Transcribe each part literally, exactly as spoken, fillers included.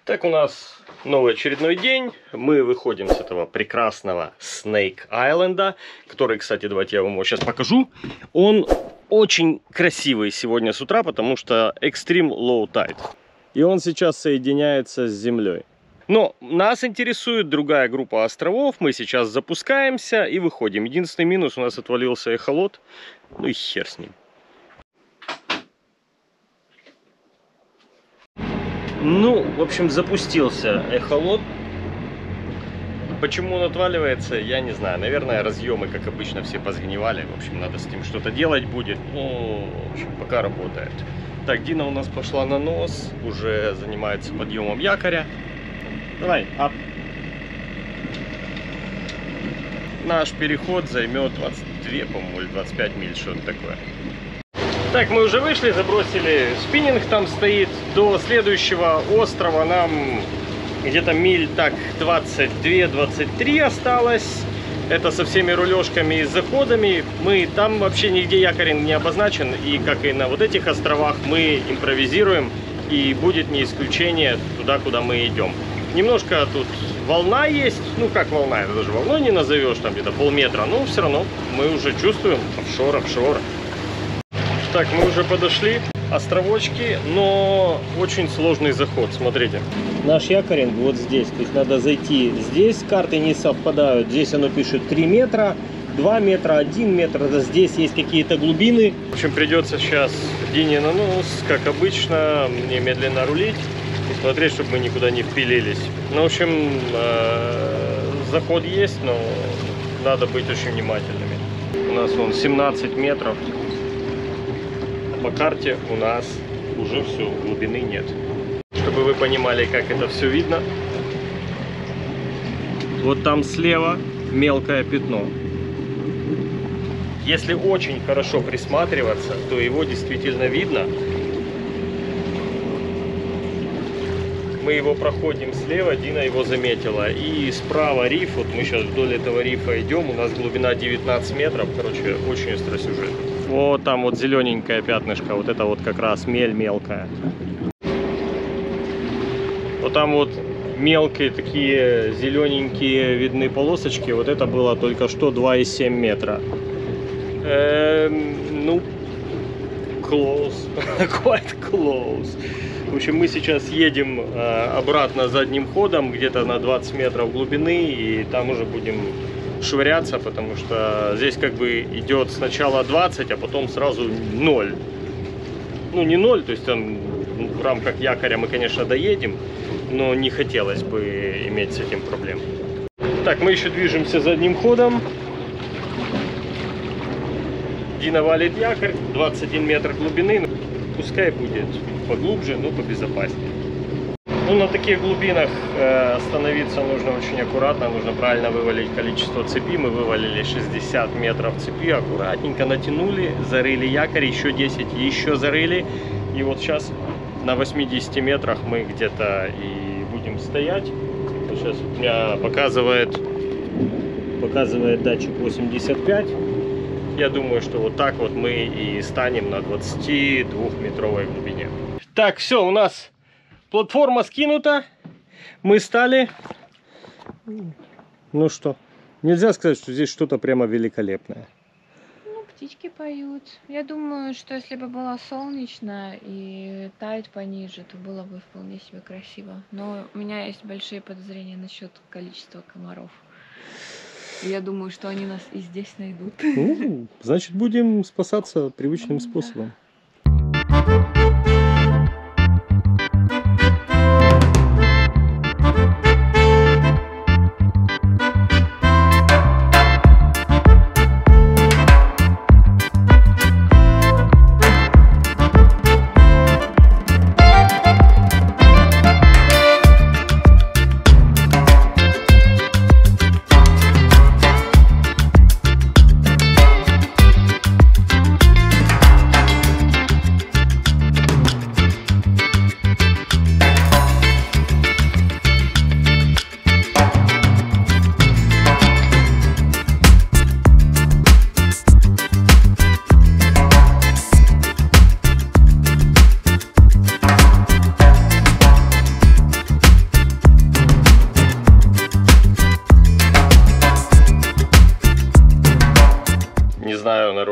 Так, у нас новый очередной день. Мы выходим с этого прекрасного Snake Island, который, кстати, давайте я вам его сейчас покажу. Он очень красивый сегодня с утра, потому что Extreme Low Tide. И он сейчас соединяется с землей. Но нас интересует другая группа островов. Мы сейчас запускаемся и выходим. Единственный минус: у нас отвалился эхолот. Ну и хер с ним. Ну, в общем, запустился эхолот. Почему он отваливается, я не знаю. Наверное, разъемы, как обычно, все позгнивали. В общем, надо с ним что-то делать будет. Ну, в общем, пока работает. Так, Дина у нас пошла на нос. Уже занимается подъемом якоря. Давай, ап. Наш переход займет двадцать две, по-моему, или двадцать пять миль, что-то такое. Так, мы уже вышли, забросили спиннинг, там стоит. До следующего острова нам где-то миль так двадцать две — двадцать три осталось. Это со всеми рулежками и заходами. Мы там вообще нигде якорь не обозначен. И как и на вот этих островах, мы импровизируем. И будет не исключение туда, куда мы идем. Немножко тут волна есть. Ну как волна, это даже волной не назовешь, там где-то полметра. Но все равно мы уже чувствуем офшор, офшор. Так, мы уже подошли, островочки, но очень сложный заход, смотрите. Наш якоринг вот здесь, то есть надо зайти здесь, карты не совпадают, здесь оно пишет три метра, два метра, один метр, здесь есть какие-то глубины. В общем, придется сейчас Дине на нос, как обычно, мне медленно рулить и смотреть, чтобы мы никуда не впилились. Ну, в общем, заход есть, но надо быть очень внимательными. У нас вон семнадцать метров. По карте у нас уже все, глубины нет. Чтобы вы понимали, как это все видно. Вот там слева мелкое пятно. Если очень хорошо присматриваться, то его действительно видно. Мы его проходим слева, Дина его заметила. И справа риф, вот мы сейчас вдоль этого рифа идем, у нас глубина девятнадцать метров. Короче, очень остросюжетно. Вот там вот зелененькое пятнышко, вот это вот как раз мель мелкая. Вот там вот мелкие такие зелененькие видны полосочки, вот это было только что два и семь метра. Эм, ну, close, quite close. В общем, мы сейчас едем э, обратно задним ходом, где-то на двадцать метров глубины, и там уже будем швыряться, потому что здесь как бы идет сначала двадцать, а потом сразу ноль. Ну, не ноль, то есть там в рамках якоря мы, конечно, доедем, но не хотелось бы иметь с этим проблем. Так, мы еще движемся задним ходом. Дина валит якорь, двадцать один метр глубины, пускай будет поглубже, но побезопаснее. Ну, на таких глубинах э, остановиться нужно очень аккуратно, нужно правильно вывалить количество цепи. Мы вывалили шестьдесят метров цепи, аккуратненько натянули, зарыли якорь, еще десять, еще зарыли. И вот сейчас на восьмидесяти метрах мы где-то и будем стоять. Вот сейчас у меня показывает, показывает датчик восемьдесят пять. Я думаю, что вот так вот мы и станем на двадцатидвухметровой глубине. Так, все, у нас платформа скинута, мы стали. Ну что, нельзя сказать, что здесь что-то прямо великолепное. Ну, птички поют. Я думаю, что если бы было солнечно и тайд пониже, то было бы вполне себе красиво. Но у меня есть большие подозрения насчет количества комаров. Я думаю, что они нас и здесь найдут. Ну, значит, будем спасаться привычным способом.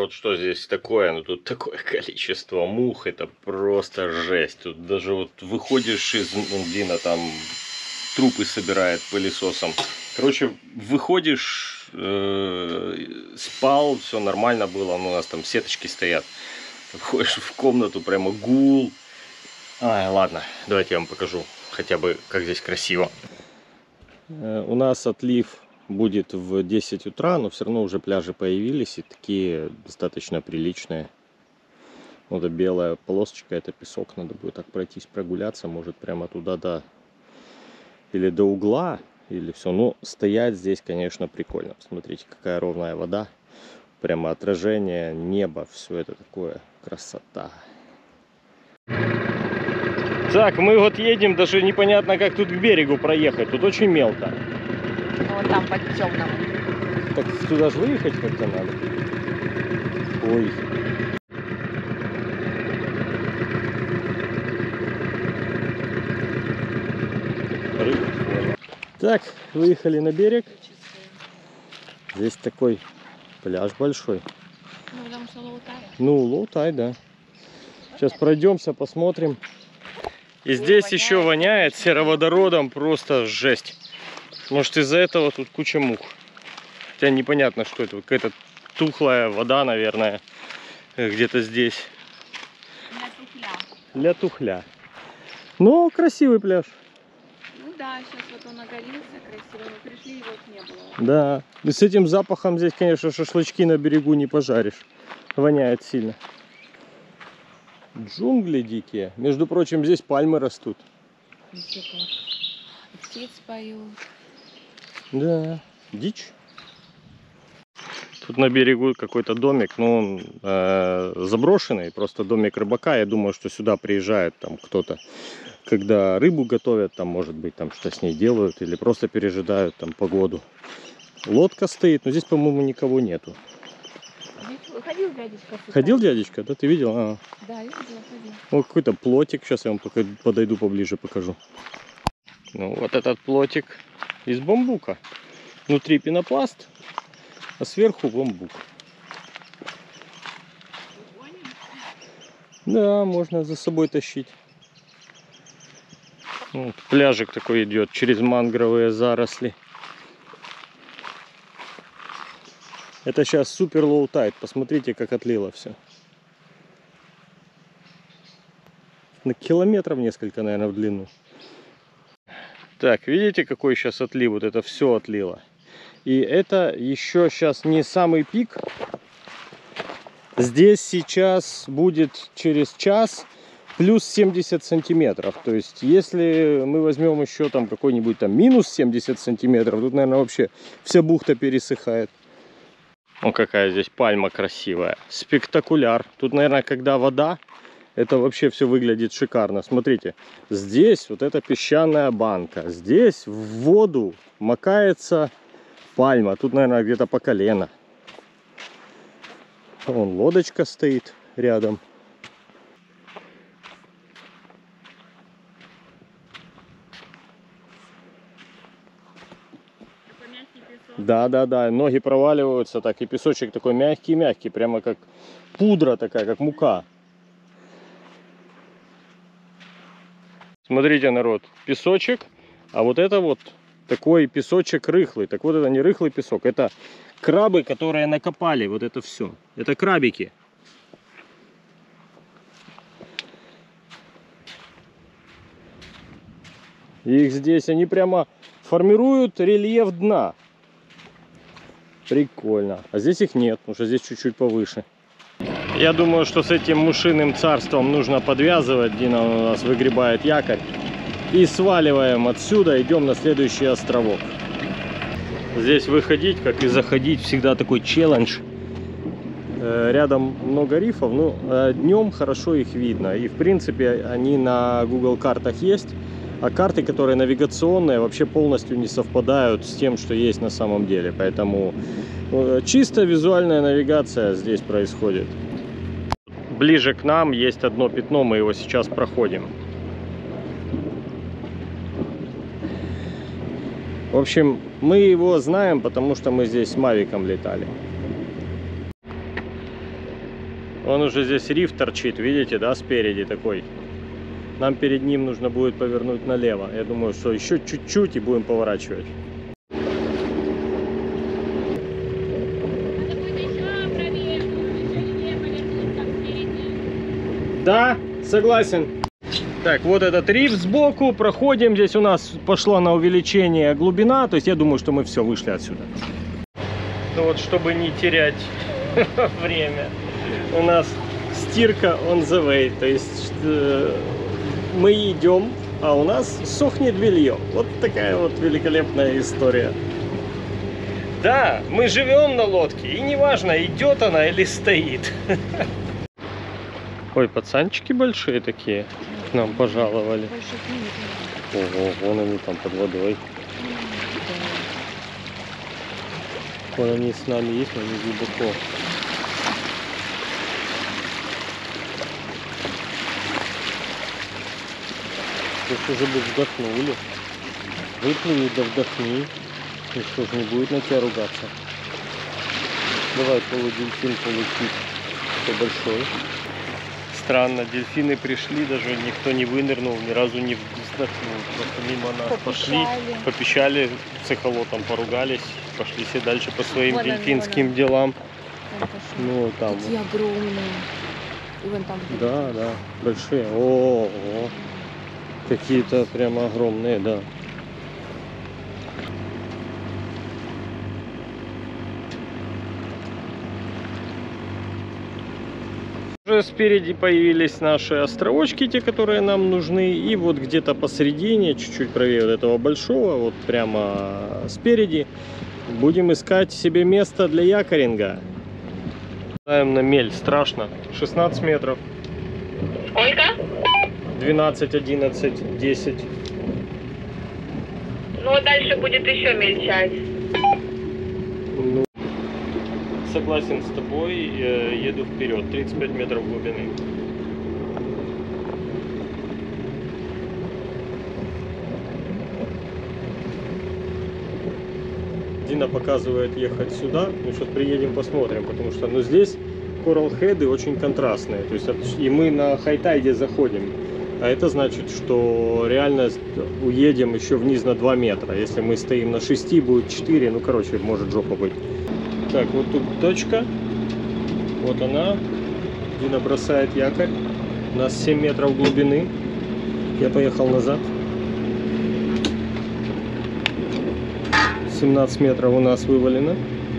народ, что здесь такое? Ну тут такое количество мух, это просто жесть. Тут даже вот выходишь из Дина, там трупы собирает пылесосом. Короче, выходишь, э, спал, все нормально было, ну, у нас там сеточки стоят. Входишь в комнату, прямо гул. Ай, ладно, давайте я вам покажу хотя бы, как здесь красиво. Э, у нас отлив будет в десять утра, но все равно уже пляжи появились и такие достаточно приличные. Вот эта белая полосочка, это песок, надо будет так пройтись, прогуляться, может прямо туда до или до угла, или все. Ну, стоять здесь, конечно, прикольно. Посмотрите, какая ровная вода, прямо отражение неба, все это такое красота. Так, мы вот едем, даже непонятно, как тут к берегу проехать, тут очень мелко. Вот там под темным. Так туда же выехать как-то надо. Ой. Так, выехали на берег. Здесь такой пляж большой. Ну, потому что лоу-тай. Ну, лоу-тай, да. Сейчас пройдемся, посмотрим. И здесь еще воняет сероводородом, просто жесть. Может, из-за этого тут куча мух. Хотя непонятно, что это. Какая-то тухлая вода, наверное, где-то здесь. Для тухля. Для тухля. Но красивый пляж. Ну да, сейчас вот он оголился красиво. Мы пришли, его не было. Да. И с этим запахом здесь, конечно, шашлычки на берегу не пожаришь. Воняет сильно. Джунгли дикие. Между прочим, здесь пальмы растут. Птиц поют. Да, дичь. Тут на берегу какой-то домик, но он э, заброшенный, просто домик рыбака. Я думаю, что сюда приезжает там кто-то, когда рыбу готовят, там, может быть, там что с ней делают, или просто пережидают там погоду. Лодка стоит, но здесь, по-моему, никого нету. Ходил дядечка? Ходил дядечка? Да, ты видел? А. Да, я видела, ходил. Вот какой-то плотик, сейчас я вам пока подойду поближе, покажу. Ну, вот этот плотик из бамбука. Внутри пенопласт, а сверху бамбук. Да, можно за собой тащить. Вот, пляжик такой идет через мангровые заросли. Это сейчас супер лоу тайд. Посмотрите, как отлило все. На километров несколько, наверное, в длину. Так, видите, какой сейчас отлив? Вот это все отлило. И это еще сейчас не самый пик. Здесь сейчас будет через час плюс семьдесят сантиметров. То есть, если мы возьмем еще там какой-нибудь там минус семьдесят сантиметров, тут, наверное, вообще вся бухта пересыхает. О, какая здесь пальма красивая. Спектакуляр. Тут, наверное, когда вода, это вообще все выглядит шикарно. Смотрите, здесь вот эта песчаная банка. Здесь в воду макается пальма. Тут, наверное, где-то по колено. Вон лодочка стоит рядом. Да, да, да, ноги проваливаются так, и песочек такой мягкий-мягкий, прямо как пудра такая, как мука. Смотрите, народ, песочек, а вот это вот такой песочек рыхлый. Так вот, это не рыхлый песок, это крабы, которые накопали, вот это все. Это крабики. Их здесь, они прямо формируют рельеф дна. Прикольно. А здесь их нет, потому что здесь чуть-чуть повыше. Я думаю, что с этим мушиным царством нужно подвязывать. Дина у нас выгребает якорь. И сваливаем отсюда, идем на следующий островок. Здесь выходить, как и заходить, всегда такой челлендж. Рядом много рифов, но днем хорошо их видно. И в принципе они на Google картах есть. А карты, которые навигационные, вообще полностью не совпадают с тем, что есть на самом деле. Поэтому чисто визуальная навигация здесь происходит. Ближе к нам есть одно пятно, мы его сейчас проходим. В общем, мы его знаем, потому что мы здесь с мавиком летали. Он уже здесь риф торчит, видите, да, спереди такой. Нам перед ним нужно будет повернуть налево. Я думаю, что еще чуть-чуть и будем поворачивать. Да, согласен. Так, вот этот риф сбоку, проходим. Здесь у нас пошла на увеличение глубина. То есть я думаю, что мы все, вышли отсюда. Ну вот, чтобы не терять время, у нас стирка on the way. То есть э, мы идем, а у нас сохнет белье. Вот такая вот великолепная история. Да, мы живем на лодке, и неважно, идет она или стоит. Ой, пацанчики большие такие к нам пожаловали. Ого, вон они там под водой. Вон они с нами есть, но они глубоко. Сейчас уже бы вдохнули. Выплыни да вдохни. И что ж, не будет на тебя ругаться. Давай, полудельфин полетит. Кто большой. Странно, дельфины пришли, даже никто не вынырнул, ни разу не вздохнул. Просто мимо нас пошли, попищали с эхолотом, поругались, пошли все дальше по своим вон дельфинским он, вон делам. Там ну, там. Такие вот огромные. И вон там. Да, да, большие. О, -о. Какие-то прямо огромные, да. Уже спереди появились наши островочки, те, которые нам нужны. И вот где-то посередине, чуть-чуть правее вот этого большого, вот прямо спереди, будем искать себе место для якоринга. Ставим на мель, страшно. шестнадцать метров. Сколько? двенадцать, одиннадцать, десять. Ну, дальше будет еще мельчать. Ну, согласен с тобой, еду вперед. тридцать пять метров глубины. Дина показывает ехать сюда. Ну, сейчас приедем, посмотрим, потому что, ну, здесь коралл-хеды очень контрастные. То есть, и мы на хай-тайде заходим. А это значит, что реально уедем еще вниз на два метра. Если мы стоим на шести, будет четыре. Ну, короче, может жопа быть. Так, вот тут точка. Вот она. Дина бросает якорь. У нас семь метров глубины. Я поехал назад. семнадцать метров у нас вывалено.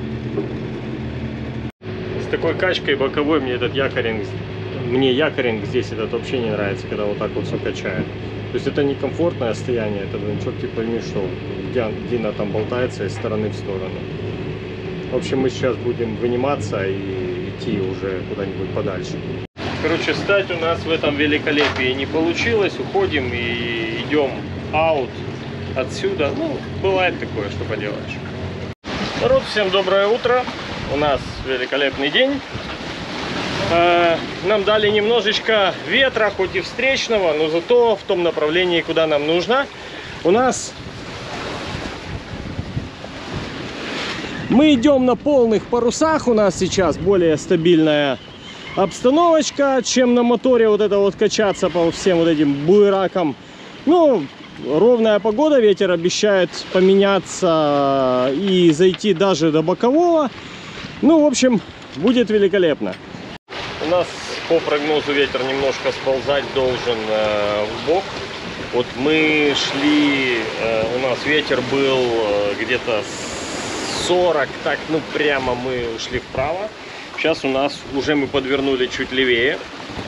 С такой качкой боковой мне этот якоринг, мне якоринг здесь этот вообще не нравится, когда вот так вот все качает. То есть это не комфортное состояние, это, ну, черт типа не что. Дина там болтается из стороны в сторону. В общем, мы сейчас будем выниматься и идти уже куда-нибудь подальше. Короче, стать у нас в этом великолепии не получилось. Уходим и идем аут отсюда. Ну, бывает такое, что поделаешь. Народ, всем доброе утро. У нас великолепный день. Нам дали немножечко ветра, хоть и встречного, но зато в том направлении, куда нам нужно. У нас мы идем на полных парусах. У нас сейчас более стабильная обстановочка, чем на моторе вот это вот качаться по всем вот этим буеракам. Ну, ровная погода, ветер обещает поменяться и зайти даже до бокового. Ну, в общем, будет великолепно. У нас по прогнозу ветер немножко сползать должен э, в бок. Вот мы шли, э, у нас ветер был э, где-то сорок, так, ну прямо мы ушли вправо. Сейчас у нас уже мы подвернули чуть левее.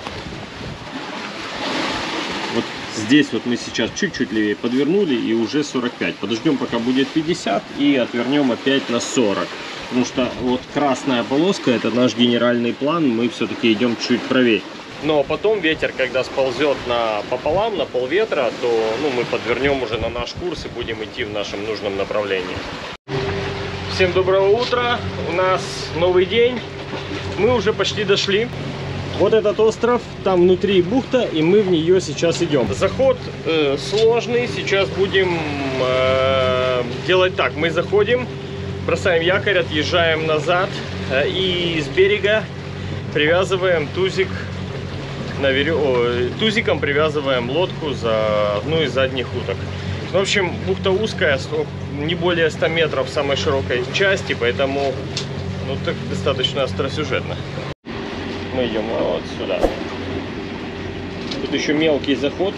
Вот здесь вот мы сейчас чуть-чуть левее подвернули и уже сорок пять. Подождем, пока будет пятьдесят, и отвернем опять на сорок. Потому что вот красная полоска, это наш генеральный план, мы все-таки идем чуть правее. Но потом ветер, когда сползет на пополам, на полветра, то, ну, мы подвернем уже на наш курс и будем идти в нашем нужном направлении. Всем доброго утра, у нас новый день, мы уже почти дошли. Вот этот остров, там внутри бухта, и мы в нее сейчас идем. Заход э, сложный, сейчас будем э, делать так, мы заходим, бросаем якорь, отъезжаем назад, э, и с берега привязываем тузик на верё... О, тузиком привязываем лодку за одну из задних уток. В общем, бухта узкая, не более ста метров в самой широкой части, поэтому ну, так достаточно остросюжетно. Мы идем вот сюда. Тут еще мелкий заход.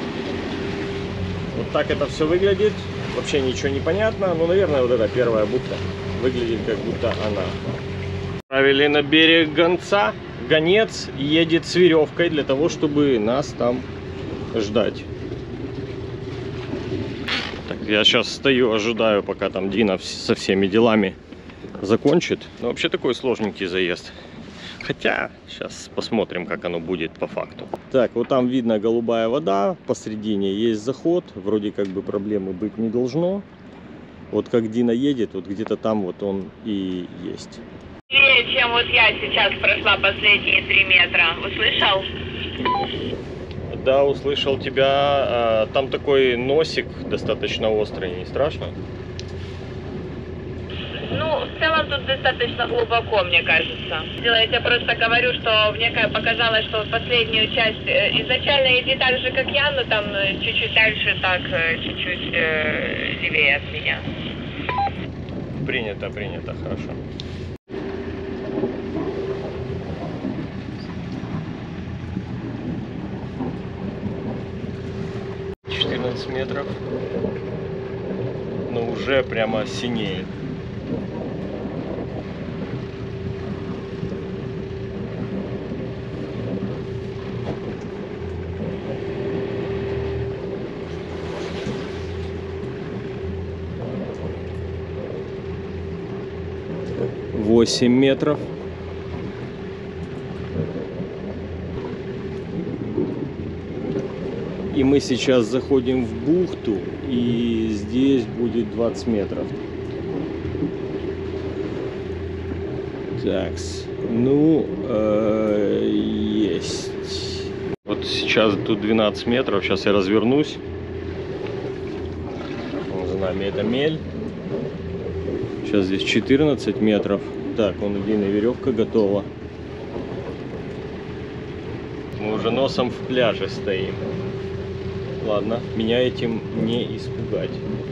Вот так это все выглядит. Вообще ничего не понятно. Ну, наверное, вот эта первая бухта выглядит, как будто она. Правили на берег гонца. Гонец едет с веревкой для того, чтобы нас там ждать. Так, я сейчас стою, ожидаю, пока там Дина со всеми делами закончит. Но вообще такой сложненький заезд. Хотя, сейчас посмотрим, как оно будет по факту. Так, вот там видно голубая вода, посредине есть заход. Вроде как бы проблемы быть не должно. Вот как Дина едет, вот где-то там вот он и есть. Чем вот я сейчас прошла последние три метра. Услышал? Да, услышал тебя. Там такой носик достаточно острый, не страшно? Ну, в целом тут достаточно глубоко, мне кажется. Я тебе просто говорю, что мне показалось, что последнюю часть изначально иди так же, как я, но там чуть-чуть дальше, так, чуть-чуть э, левее от меня. Принято, принято, хорошо. четырнадцать метров, но уже прямо синеет. восемь метров. И мы сейчас заходим в бухту, и здесь будет двадцать метров. Так, ну, э, есть. Вот сейчас тут двенадцать метров, сейчас я развернусь. За нами это мель. Сейчас здесь четырнадцать метров. Так, вон длинная веревка готова. Мы уже носом в пляже стоим. Ладно, меня этим не испугать.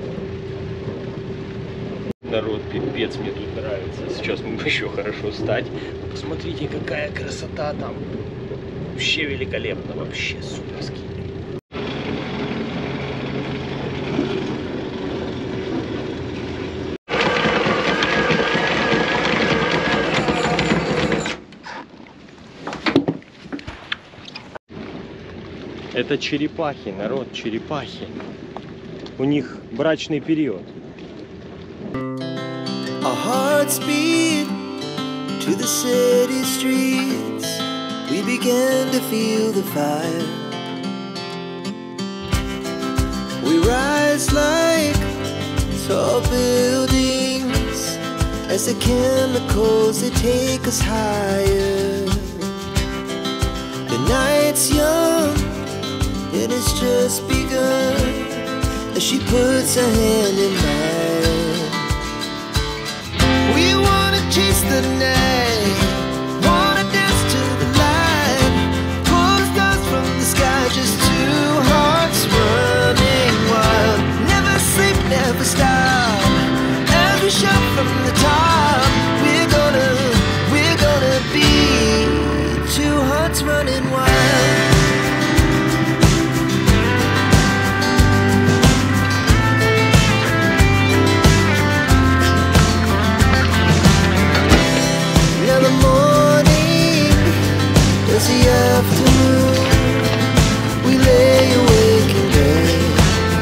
Народ, пипец, мне тут нравится. Сейчас мы еще хорошо стать. Посмотрите, какая красота там. Вообще великолепно, вообще суперски. Это черепахи, народ, черепахи. У них брачный период. Our hearts beat to the city streets. We began to feel the fire. We rise like tall buildings as the chemicals, they take us higher. The night's young and it's just begun as she puts her hand in mine. We wanna chase the night, wanna dance to the light, pull the stars from the sky, just two hearts running wild. Never sleep, never stop, as we shout from the top. We're gonna, we're gonna be two hearts running wild. The afternoon, we lay awake in bed.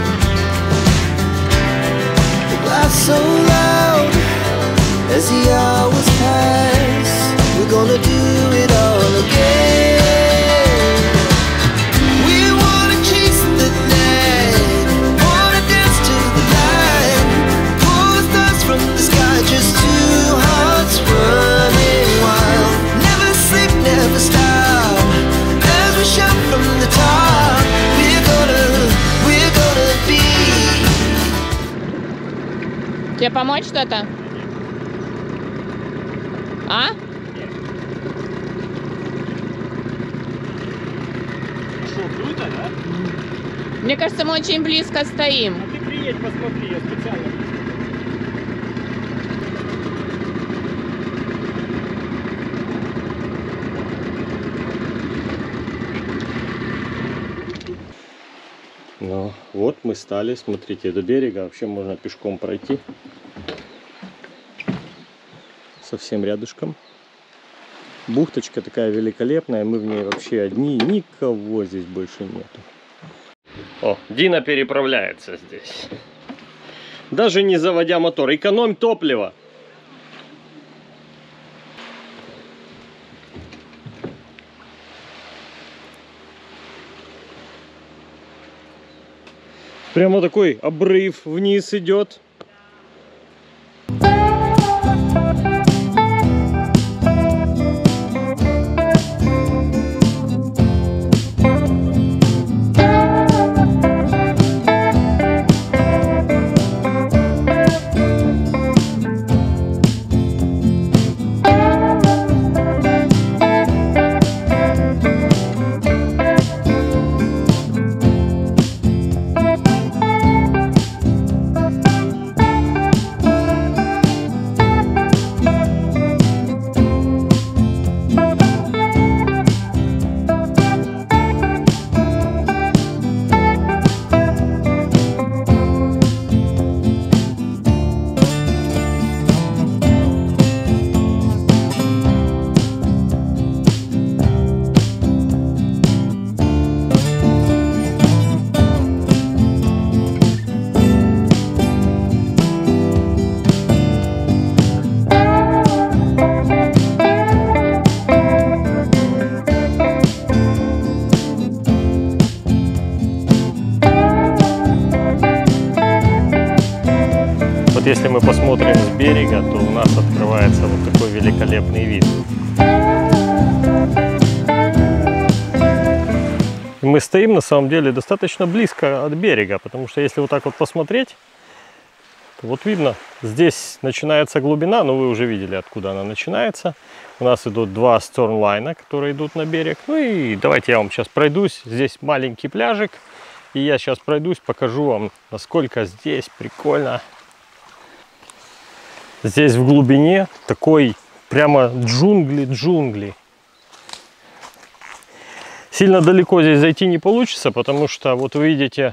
The glass so loud as the hours pass. We're gonna do it all again. We wanna chase the night, wanna dance to the light, pull the stars from the sky, just two hearts running wild. Never sleep, never stop. From the top, we're gonna, we're gonna be. Тебе помочь что-то? А? а? Мне кажется, мы очень близко стоим. А ты приедь, посмотри, я специально. Ну, вот мы стали, смотрите, до берега вообще можно пешком пройти. Совсем рядышком. Бухточка такая великолепная, мы в ней вообще одни, никого здесь больше нету. О, Дина переправляется здесь. Даже не заводя мотор, экономь топливо. Прямо такой обрыв вниз идет. Если мы посмотрим с берега, то у нас открывается вот такой великолепный вид. И мы стоим на самом деле достаточно близко от берега, потому что если вот так вот посмотреть, то вот видно, здесь начинается глубина, но вы уже видели, откуда она начинается. У нас идут два стормлайна, которые идут на берег. Ну и давайте я вам сейчас пройдусь. Здесь маленький пляжик, и я сейчас пройдусь, покажу вам, насколько здесь прикольно. Здесь в глубине такой прямо джунгли-джунгли. Сильно далеко здесь зайти не получится, потому что вот вы видите,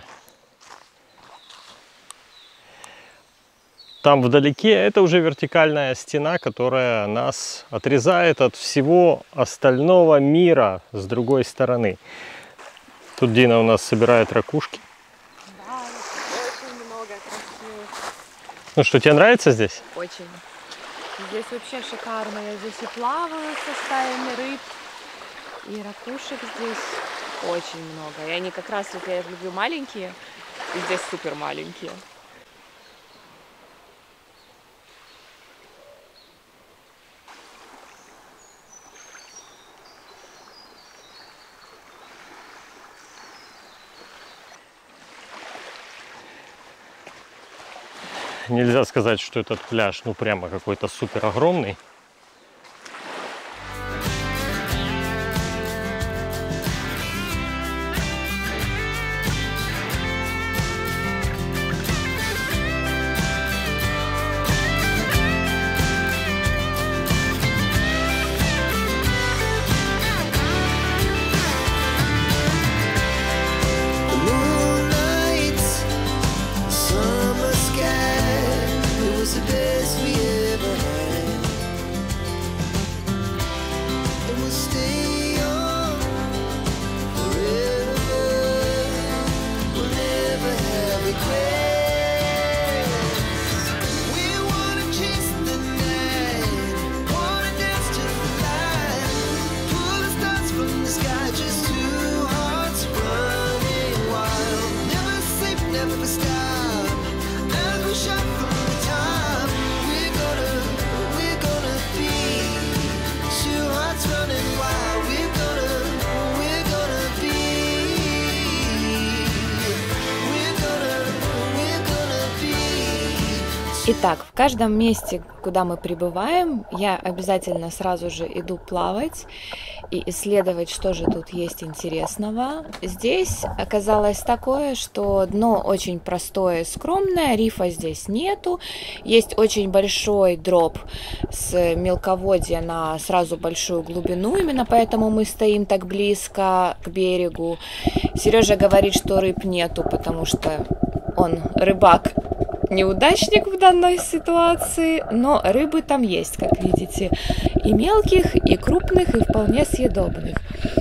там вдалеке это уже вертикальная стена, которая нас отрезает от всего остального мира с другой стороны. Тут Дина у нас собирает ракушки. Да, очень много красивых. Ну что, тебе нравится здесь? Очень. Здесь вообще шикарно. Я здесь и плаваю со стаями рыб, и ракушек здесь очень много. И они как раз, вот я люблю маленькие, и здесь супер маленькие. Нельзя сказать, что этот пляж, ну, прямо какой-то супер огромный. The moonlight, summer sky, it was the best we ever had. Итак, в каждом месте, куда мы прибываем, я обязательно сразу же иду плавать и исследовать, что же тут есть интересного. Здесь оказалось такое, что дно очень простое, скромное, рифа здесь нету. Есть очень большой дроп с мелководья на сразу большую глубину, именно поэтому мы стоим так близко к берегу. Сережа говорит, что рыб нету, потому что он рыбак. Неудачник в данной ситуации, но рыбы там есть, как видите, и мелких, и крупных, и вполне съедобных.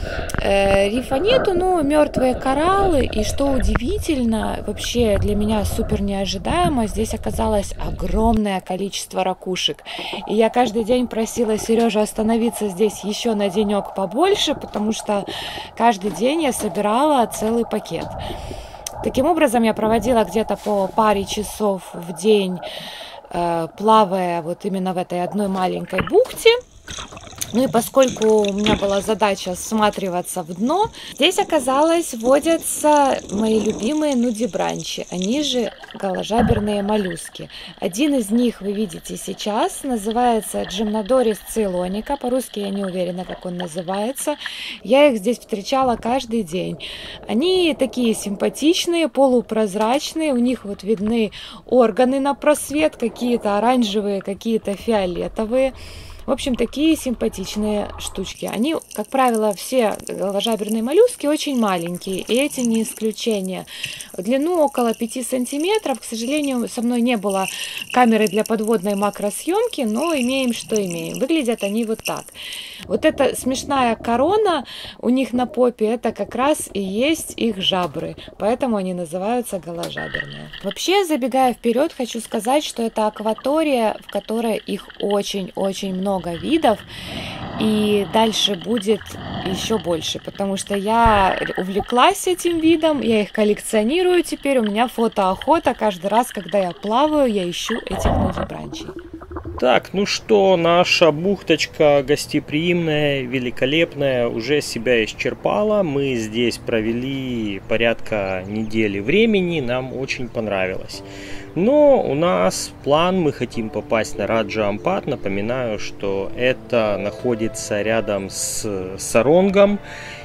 Э, рифа нету, но мертвые кораллы, и что удивительно, вообще для меня супер неожидаемо, здесь оказалось огромное количество ракушек. И я каждый день просила Сережу остановиться здесь еще на денек побольше, потому что каждый день я собирала целый пакет. Таким образом, я проводила где-то по паре часов в день, э, плавая вот именно в этой одной маленькой бухте. Ну и поскольку у меня была задача всматриваться в дно, здесь, оказалось, водятся мои любимые нудибранчи, они же голожаберные моллюски. Один из них вы видите сейчас, называется Gymnodorys ceylonica, по-русски я не уверена, как он называется. Я их здесь встречала каждый день. Они такие симпатичные, полупрозрачные, у них вот видны органы на просвет, какие-то оранжевые, какие-то фиолетовые. В общем, такие симпатичные штучки. Они, как правило, все голожаберные моллюски очень маленькие, и эти не исключение. В длину около пяти сантиметров. К сожалению, со мной не было камеры для подводной макросъемки, но имеем, что имеем. Выглядят они вот так. Вот эта смешная корона у них на попе, это как раз и есть их жабры, поэтому они называются голожаберные. Вообще, забегая вперед, хочу сказать, что это акватория, в которой их очень-очень много. много видов, и дальше будет еще больше, потому что я увлеклась этим видом, я их коллекционирую теперь, у меня фотоохота, каждый раз, когда я плаваю, я ищу этих нудибранчей. Так, ну что, наша бухточка гостеприимная, великолепная, уже себя исчерпала. Мы здесь провели порядка недели времени, нам очень понравилось. Но у нас план, мы хотим попасть на Раджа Ампад. Напоминаю, что это находится рядом с Саронгом.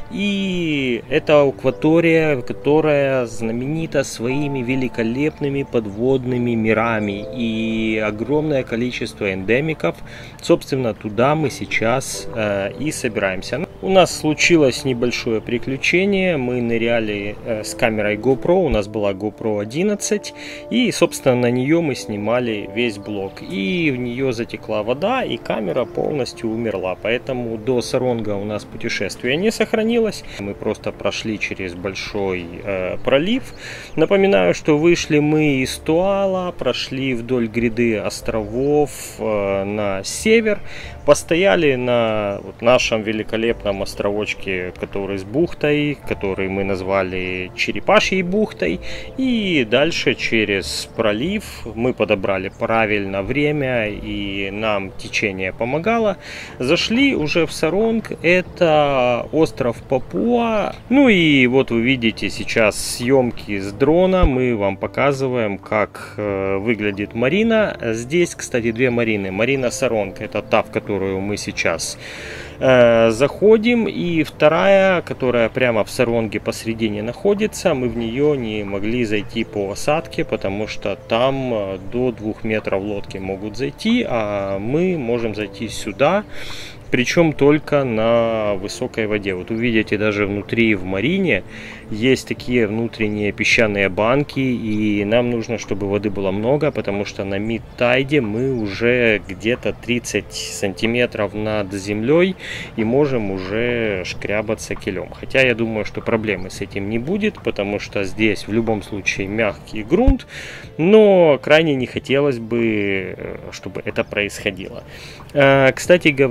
И это акватория, которая знаменита своими великолепными подводными мирами и огромное количество эндемиков. Собственно, туда мы сейчас э, и собираемся. У нас случилось небольшое приключение. Мы ныряли э, с камерой GoPro. У нас была GoPro одиннадцать. И, собственно, на нее мы снимали весь блог. И в нее затекла вода, и камера полностью умерла. Поэтому до Саронга у нас путешествие не сохранилось. Мы просто прошли через большой э, пролив. Напоминаю, что вышли мы из Туала, прошли вдоль гряды островов э, на север, постояли на вот, нашем великолепном островочке, который с бухтой, который мы назвали Черепашьей бухтой. И дальше через пролив мы подобрали правильно время, и нам течение помогало. Зашли уже в Саронг, это остров Папуа. Ну и вот вы видите сейчас съемки с дрона. Мы вам показываем, как э, выглядит марина. Здесь, кстати, две марины. Марина Саронг, это та, в которую мы сейчас э, заходим. И вторая, которая прямо в Саронге посредине находится. Мы в нее не могли зайти по осадке, потому что там до двух метров лодки могут зайти, а мы можем зайти сюда. Причем только на высокой воде. Вот увидите, даже внутри в марине есть такие внутренние песчаные банки. И нам нужно, чтобы воды было много, потому что на мид-тайде мы уже где-то тридцать сантиметров над землей и можем уже шкрябаться килем. Хотя я думаю, что проблемы с этим не будет, потому что здесь в любом случае мягкий грунт. Но крайне не хотелось бы, чтобы это происходило. Кстати говоря,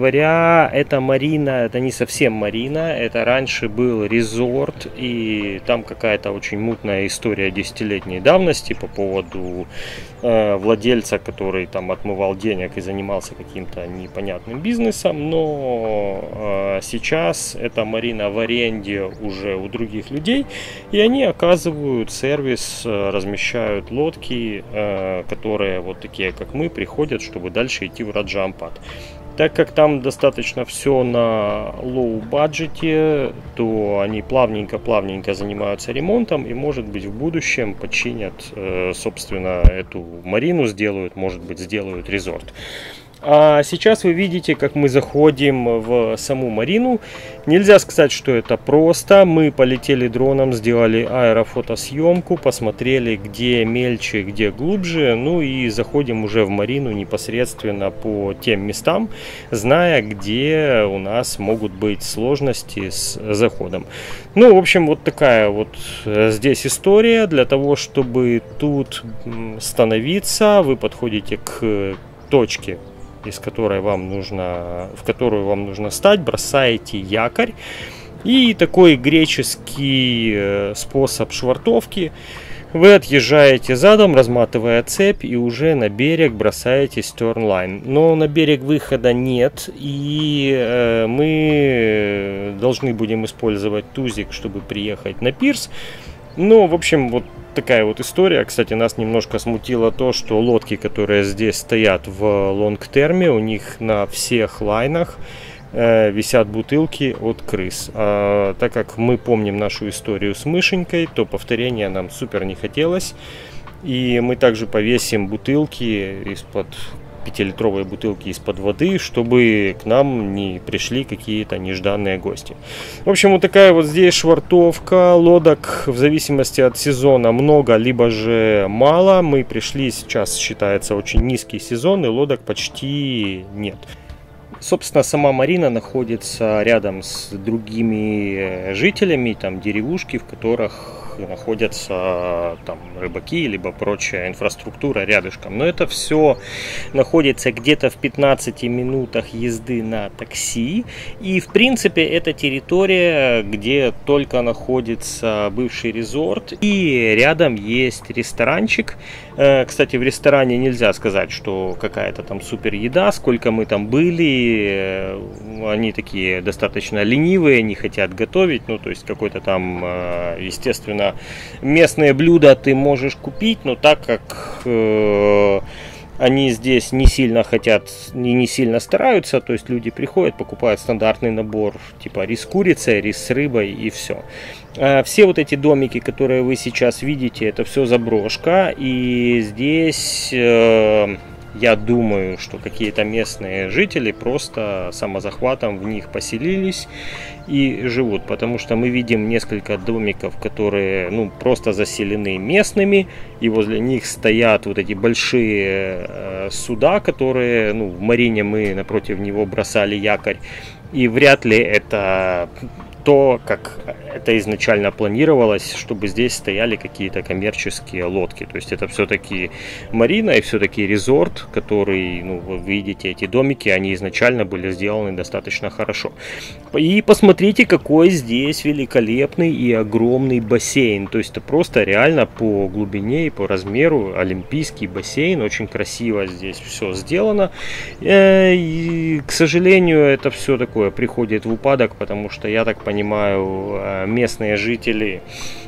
хотя эта марина, это не совсем марина, это раньше был резорт, и там какая-то очень мутная история десятилетней давности по поводу э, владельца, который там отмывал денег и занимался каким-то непонятным бизнесом, но э, сейчас эта марина в аренде уже у других людей, и они оказывают сервис, э, размещают лодки, э, которые вот такие, как мы, приходят, чтобы дальше идти в Раджа Ампад. Так как там достаточно все на лоу-баджете, то они плавненько-плавненько занимаются ремонтом и, может быть, в будущем починят, э, собственно, эту марину, сделают, может быть, сделают резорт. А сейчас вы видите, как мы заходим в саму марину. Нельзя сказать, что это просто. Мы полетели дроном, сделали аэрофотосъемку, посмотрели, где мельче, где глубже. Ну и заходим уже в марину непосредственно по тем местам, зная, где у нас могут быть сложности с заходом. Ну, в общем, вот такая вот здесь история. Для того, чтобы тут становиться, вы подходите к точке, из которой вам нужно, в которую вам нужно стать, бросаете якорь. И такой греческий способ швартовки. Вы отъезжаете задом, разматывая цепь, и уже на берег бросаете стёрнлайн. Но на берег выхода нет, и э, мы должны будем использовать тузик, чтобы приехать на пирс. Ну, в общем, вот такая вот история. Кстати, нас немножко смутило то, что лодки, которые здесь стоят в лонг-терме, у них на всех лайнах э, висят бутылки от крыс. А, так как мы помним нашу историю с мышенькой, то повторения нам супер не хотелось. И мы также повесим бутылки из-под пятилитровые бутылки из-под воды, чтобы к нам не пришли какие-то нежданные гости. В общем, вот такая вот здесь швартовка. Лодок в зависимости от сезона много, либо же мало. Мы пришли, сейчас считается очень низкий сезон, и лодок почти нет. Собственно, сама марина находится рядом с другими жителями, там деревушки, в которых находятся там рыбаки, либо прочая инфраструктура рядышком. Но это все находится где-то в пятнадцати минутах езды на такси. И в принципе это территория, где только находится бывший резорт. И рядом есть ресторанчик. Кстати, в ресторане нельзя сказать, что какая-то там супер еда. Сколько мы там были, они такие достаточно ленивые, не хотят готовить. Ну, то есть какой-то там, естественно, местные блюда ты можешь купить, но так как э, они здесь не сильно хотят, не, не сильно стараются, то есть люди приходят, покупают стандартный набор, типа рис с курицей, рис с рыбой и все. А все вот эти домики, которые вы сейчас видите, это все заброшка, и здесь... Э, Я думаю, что какие-то местные жители просто самозахватом в них поселились и живут, потому что мы видим несколько домиков, которые ну, просто заселены местными, и возле них стоят вот эти большие э, суда, которые ну, в марине мы напротив него бросали якорь, и вряд ли это то, как это изначально планировалось, чтобы здесь стояли какие-то коммерческие лодки. То есть это все-таки марина и все-таки резорт, который, ну, вы видите, эти домики, они изначально были сделаны достаточно хорошо. И посмотрите, какой здесь великолепный и огромный бассейн. То есть это просто реально по глубине и по размеру олимпийский бассейн. Очень красиво здесь все сделано. И, к сожалению, это все такое приходит в упадок, потому что, я так понимаю, местные жители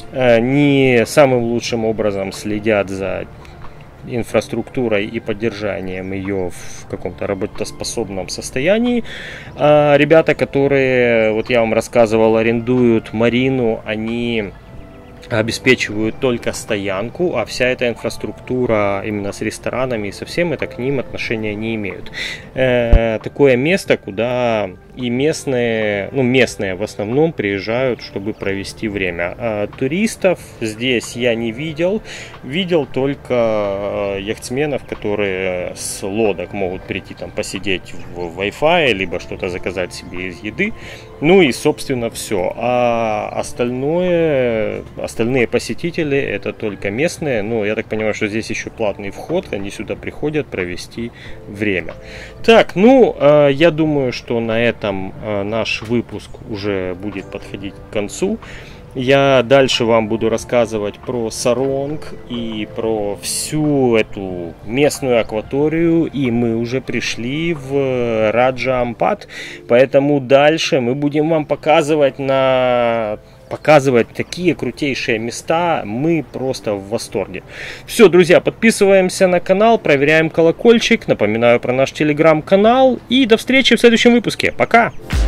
не самым лучшим образом следят за инфраструктурой и поддержанием ее в каком-то работоспособном состоянии. А ребята, которые, вот я вам рассказывал, арендуют марину, они обеспечивают только стоянку, а вся эта инфраструктура именно с ресторанами и со всем это к ним отношения не имеют. Э, такое место, куда и местные, ну местные в основном приезжают, чтобы провести время. А туристов здесь я не видел, видел только яхтсменов, которые с лодок могут прийти там посидеть в Wi-Fi, либо что-то заказать себе из еды, ну и собственно все. А остальное, остальные посетители это только местные, ну я так понимаю, что здесь еще платный вход, они сюда приходят провести время. Так, ну я думаю, что на этом Там э, наш выпуск уже будет подходить к концу. Я дальше вам буду рассказывать про Саронг и про всю эту местную акваторию. И мы уже пришли в Раджа Ампат. Поэтому дальше мы будем вам показывать на... показывать такие крутейшие места, мы просто в восторге. Все, друзья, подписываемся на канал, проверяем колокольчик, напоминаю про наш телеграм-канал и до встречи в следующем выпуске. Пока!